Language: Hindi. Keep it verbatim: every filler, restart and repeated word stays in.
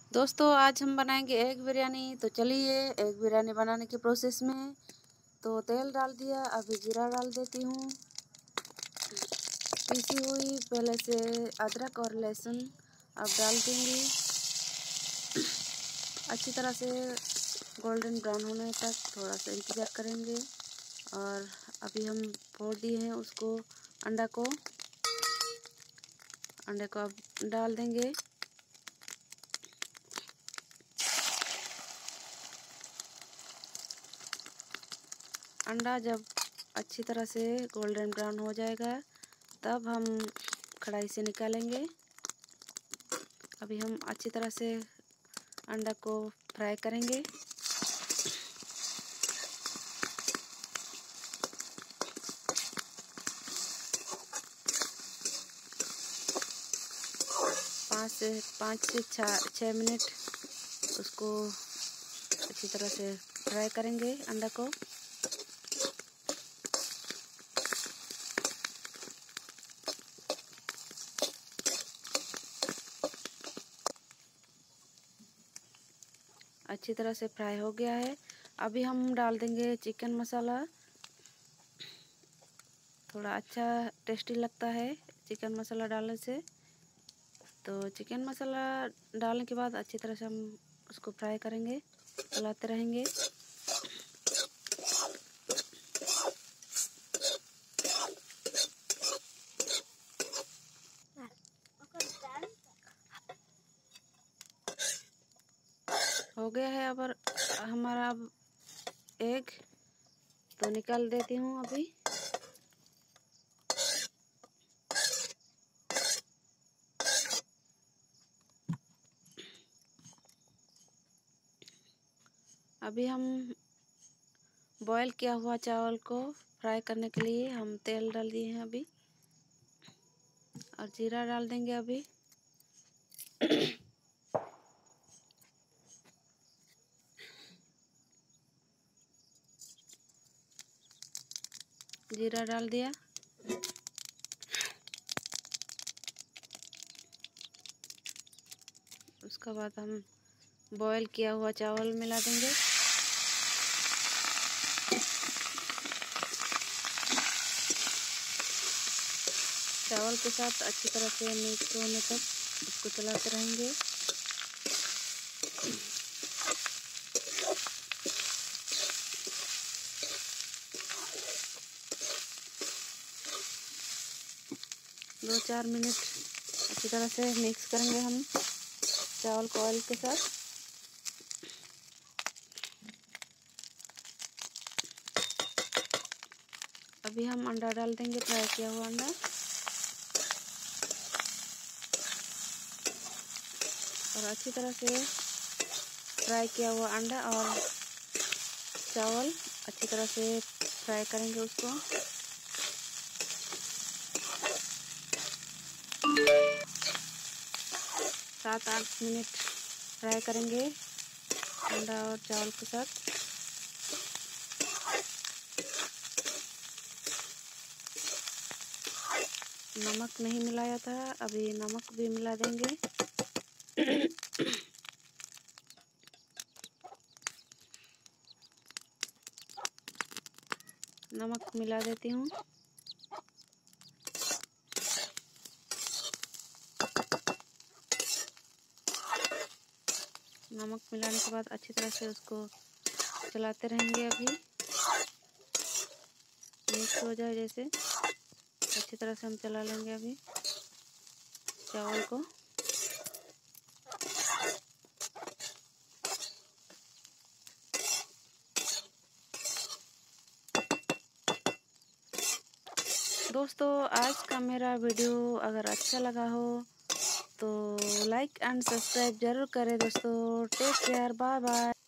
दोस्तों आज हम बनाएंगे एग बिरयानी। तो चलिए एग बिरयानी बनाने के प्रोसेस में। तो तेल डाल दिया, अभी जीरा डाल देती हूँ। पीसी हुई पहले से अदरक और लहसुन अब डाल दूँगी। अच्छी तरह से गोल्डन ब्राउन होने तक थोड़ा सा इंतज़ार करेंगे। और अभी हम फोड़ दिए हैं उसको, अंडा को अंडे को अब डाल देंगे। अंडा जब अच्छी तरह से गोल्डन ब्राउन हो जाएगा तब हम कढ़ाई से निकालेंगे। अभी हम अच्छी तरह से अंडा को फ्राई करेंगे। पाँच से पाँच से छः मिनट उसको अच्छी तरह से फ्राई करेंगे अंडा को। अच्छी तरह से फ्राई हो गया है। अभी हम डाल देंगे चिकन मसाला। थोड़ा अच्छा टेस्टी लगता है चिकन मसाला डालने से। तो चिकन मसाला डालने के बाद अच्छी तरह से हम उसको फ्राई करेंगे, चलाते रहेंगे। हो गया है अब हमारा अब एग, तो निकाल देती हूँ अभी। अभी हम बॉईल किया हुआ चावल को फ्राई करने के लिए हम तेल डाल दिए हैं अभी, और जीरा डाल देंगे अभी। जीरा डाल दिया। उसके बाद हम बॉईल किया हुआ चावल मिला देंगे। चावल के साथ अच्छी तरह से मिक्स होने तक उसको चलाते रहेंगे। दो चार मिनट अच्छी तरह से मिक्स करेंगे हम चावल को ऑयल के साथ। अभी हम अंडा डाल देंगे, फ्राई किया हुआ अंडा। और अच्छी तरह से फ्राई किया हुआ अंडा और चावल अच्छी तरह से फ्राई करेंगे उसको। सात आठ मिनट फ्राई करेंगे अंडा और चावल के साथ। नमक नहीं मिलाया था, अभी नमक भी मिला देंगे। नमक मिला देती हूँ। नमक मिलाने के बाद अच्छी तरह से उसको चलाते रहेंगे। अभी मिक्स हो जाए जैसे अच्छी तरह से हम चला लेंगे अभी चावल को। दोस्तों आज का मेरा वीडियो अगर अच्छा लगा हो तो लाइक एंड सब्सक्राइब जरूर करें दोस्तों। Take care, bye bye.